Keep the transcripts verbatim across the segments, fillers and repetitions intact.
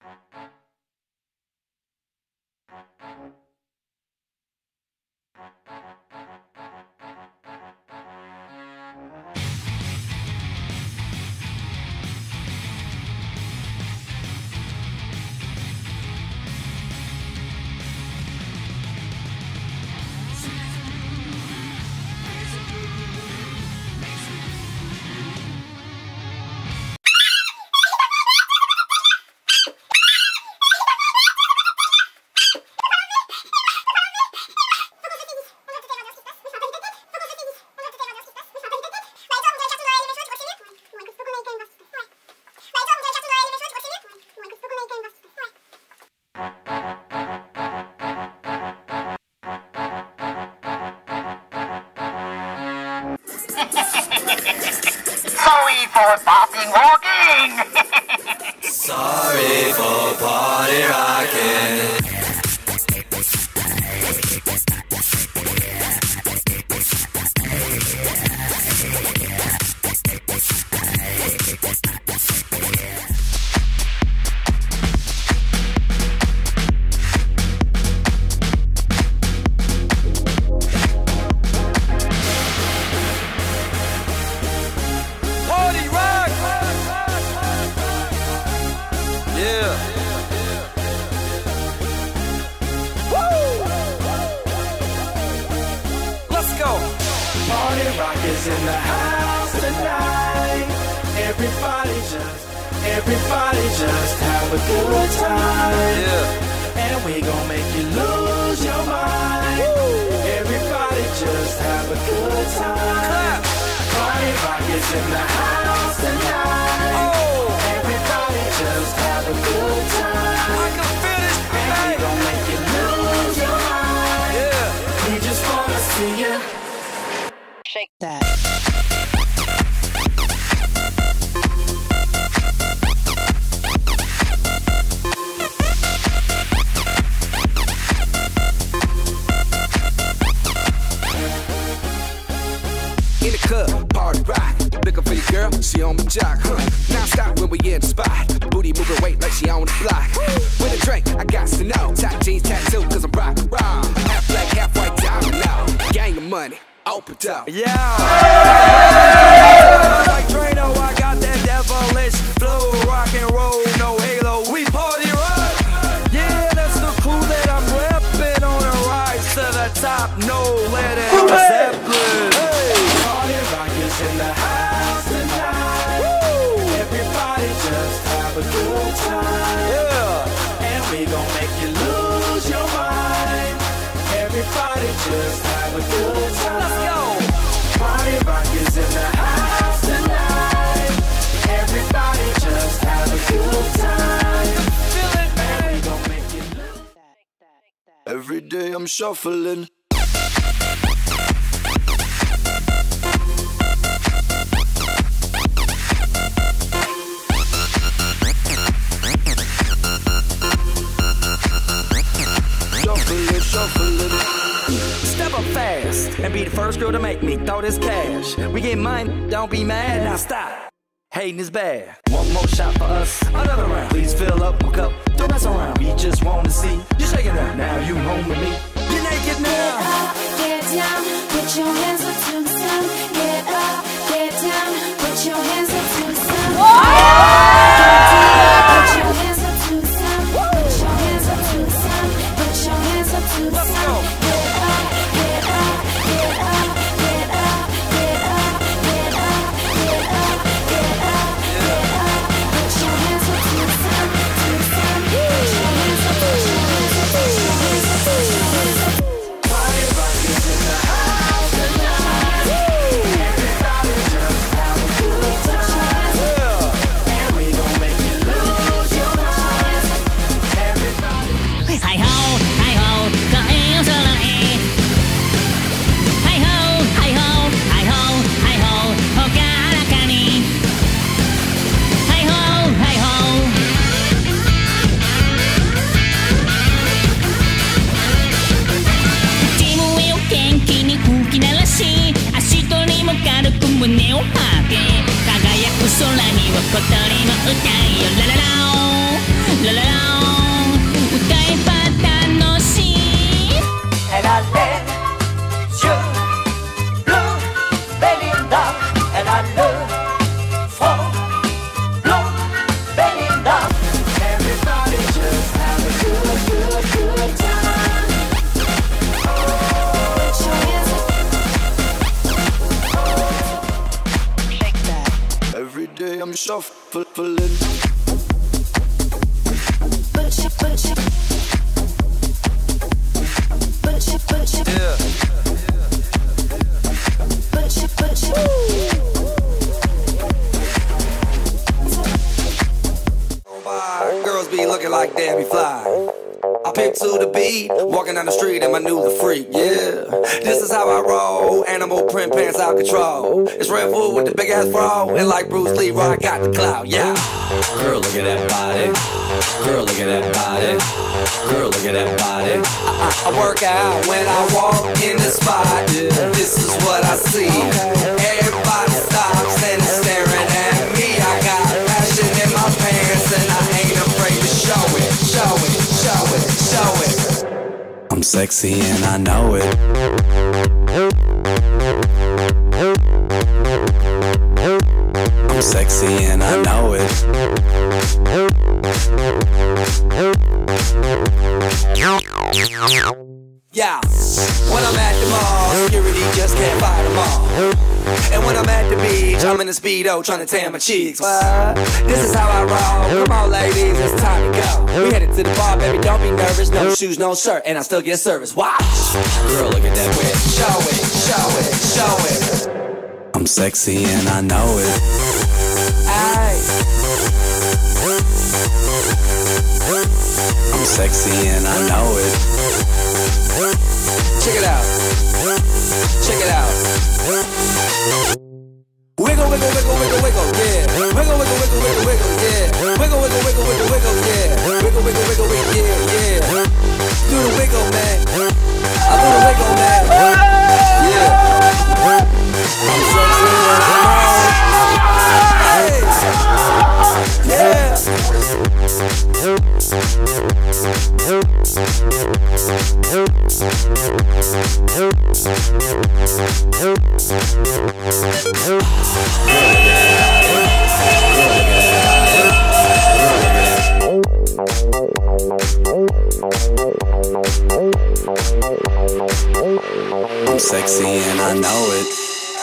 Sorry for stopping walking. Sorry for party rocking. Party rock is in the house tonight. Everybody just, everybody just have a good time. Yeah. And we gon' make you lose your mind. Woo. Everybody just have a good time. Clap. Party rock is in the house tonight. Oh. Everybody just have a good time. I can feel this, and we gon' make you lose your mind. Yeah. We just wanna see you shake that. In the club, party rock. Looking for your girl, she on my jock, huh? Now stop when we in the spot. Booty moving weight like she on the block. With a drink, I got to know. Tight jeans, tattoo, cause I'm rock raw. Half black, half white, diamond now. Gang of money. Open up. Yeah. Like Drano, I got that devilish flow, rock and roll, no halo. We party rock. Yeah, that's the crew that I'm repping on a rise to the top. No letting Zeppelin. Hey. Party rock is in the house tonight. Woo. Everybody just have a good time. Yeah. And we gon' make you lose your mind. Everybody just have a good time. Let's go. Party rock is in the house tonight. Everybody just have a good time. Feel it, man. We gon' make you lose. Every day I'm shuffling. Shuffling, shuffling. Step up fast and be the first girl to make me throw this cash. We get mine, don't be mad. Now stop. Hating is bad. One more shot for us, another round. Please fill up my cup, don't mess around. We just want to see you shaking up. Now you home with me. You're naked now. Get up, get down, put your hands up to the sun. Get up, get down, put your hands up to the sun. Put your hands up to the sun. Put your hands up to the sun. Put your hands up to the sun. Get up, get up, get up, get up, get up, get up, get up, get up, get up. Put your hands up to the sun, to the sun. Put your hands up, put your hands up, put your hands up, put your hands up. Party rock is in the house tonight. Everybody just have a good time. And we gon' make you lose your mind. Everybody. Hi ho, hi ho, có yêu sao là e. Hi ho, hi ho, hi ho, hi ho, ho karakani. Hi ho, hi ho. Chim yêu元気に吹き鳴らし、足取りも軽く胸を張って、輝く空には小鳥の歌いよラララ。 la la la, 歌えば楽しい。 Elle a les yeux bleus, Belinda. Elle a le front blond, Belinda. Everybody just have a good, good, good time. Put your hands up. Shake that. Every day I'm shuffling. Put your, put your, put your, put your, Yeah. put your, put your. Girls be looking like Debbie Fly. I pick to the beat, walking down the street in my new the freak, yeah. This is how I roll, animal print pants out control. It's Red Bull with the big ass bra, and like Bruce Lee, I got the clout, yeah. Girl, look at that body. Girl, look at that body. Girl, look at that body. I, I, I work out when I walk in the spot, yeah. This is what I see. Everybody stops and is staring at me. I got passion in my pants and I ain't afraid to show it, show it, show it, show it. I'm sexy and I know it. I'm sexy and I know it. Yeah, when I'm at the mall, security just can't fight them all. And when I'm at the beach, I'm in a Speedo trying to tan my cheeks. What? This is how I roll. Come on, ladies, it's time to go. We headed to the bar, baby, don't be nervous. No shoes, no shirt, and I still get service. Watch. Girl, look at that wet. Show it, show it, show it. I'm sexy and I know it. Aye. I'm sexy and I know it. Check it out. Check it out. Wiggle, wiggle, wiggle, wiggle, wiggle, yeah. Wiggle, wiggle, wiggle, wiggle, wiggle, yeah. Wiggle, wiggle, wiggle, wiggle, wiggle, yeah. Wiggle, wiggle, wiggle, wiggle, yeah, yeah. Do the wiggle, man. I do the wiggle, man. Yeah. I'm sexy and I know it. Hey. Yeah. I'm sexy and I know it.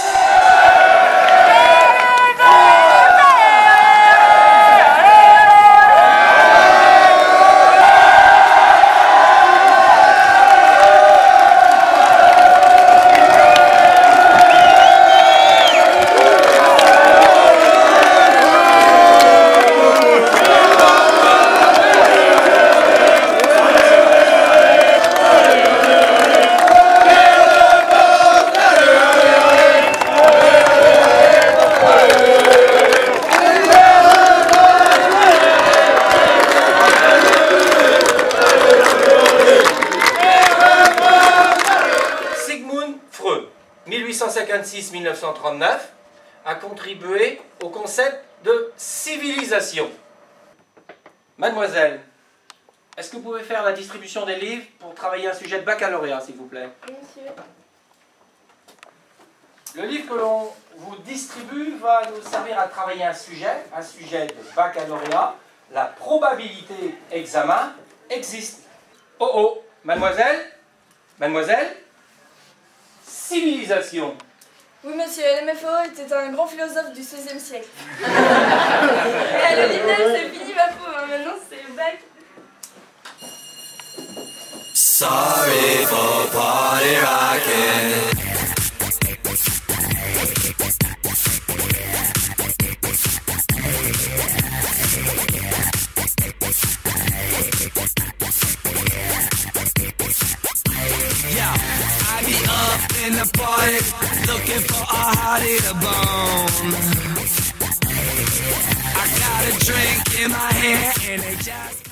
mille huit cent cinquante-six à mille neuf cent trente-neuf, a contribué au concept de civilisation. Mademoiselle, est-ce que vous pouvez faire la distribution des livres pour travailler un sujet de baccalauréat, s'il vous plaît? Monsieur. Le livre que l'on vous distribue va nous servir à travailler un sujet, un sujet de baccalauréat. La probabilité examen existe. Oh oh, mademoiselle, mademoiselle, civilisation. Oui, monsieur, L M F O était un grand philosophe du seizième siècle. Et le livre, c'est fini, ma pauvre, maintenant c'est le bac. Sorry for party rocking. Yeah, I be up in the party, looking for a hottie to bone. I got a drink in my hand and they just